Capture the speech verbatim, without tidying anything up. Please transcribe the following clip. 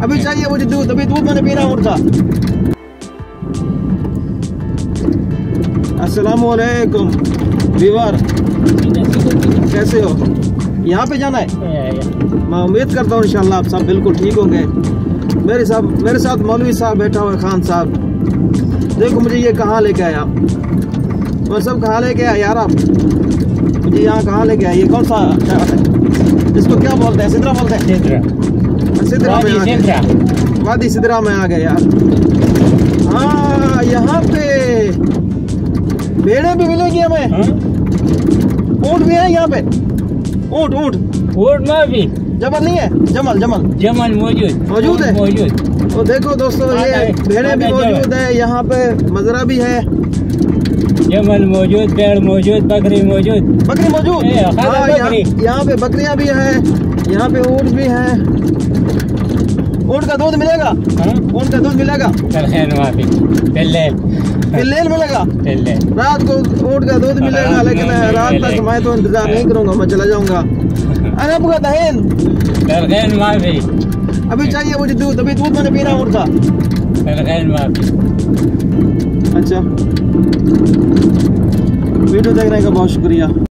अभी चाहिए मुझे दूध, अभी दूध मैंने पीना ऊँट का। अस्सलाम वालेकुम वीवर, कैसे हो? यहाँ पे जाना है? मैं उम्मीद करता हूँ इंशाल्लाह आप सब बिल्कुल ठीक होंगे। मेरे साथ मेरे साथ मौलवी साहब बैठा हुआ है, खान साहब। देखो मुझे ये कहाँ लेके आया, मैं सब कहाँ लेके आया यार आप मुझे यहाँ कहाँ लेके आया? ये कौन सा शहर है? इसको क्या बोलते हैं? सिदरा बोलते हैं? सिदरा सिदरा में आ गए, वादी सिदरा में आ गए यार। हाँ यहाँ पे भेड़े भी मिलेगी हमें, ऊँट भी है यहाँ पे। ऊँट ऊँट ऊँट में भी जमल नहीं है? जमल जमल जमल मौजूद मौजूद है मौजूद। तो देखो दोस्तों ये भेड़े भी मौजूद है, यहाँ पे मजरा भी है, जमल मौजूद, भेड़ मौजूद, बकरी मौजूद। बकरी मौजूद, हाँ यहाँ पे बकरियाँ भी है, यहाँ पे ऊँट भी है। ऊँट का दूध मिलेगा? ऊँट का दूध मिलेगा? बिल्लेल मिलेगा? रात को ऊँट का दूध मिलेगा, लेकिन रात तक मैं तो इंतजार नहीं करूँगा, मैं चला जाऊँगा। अरे आपका दहेन अभी चाहिए मुझे दूध, अभी दूध मैंने पीना ऊँट का। अच्छा वीडियो देखने का बहुत शुक्रिया।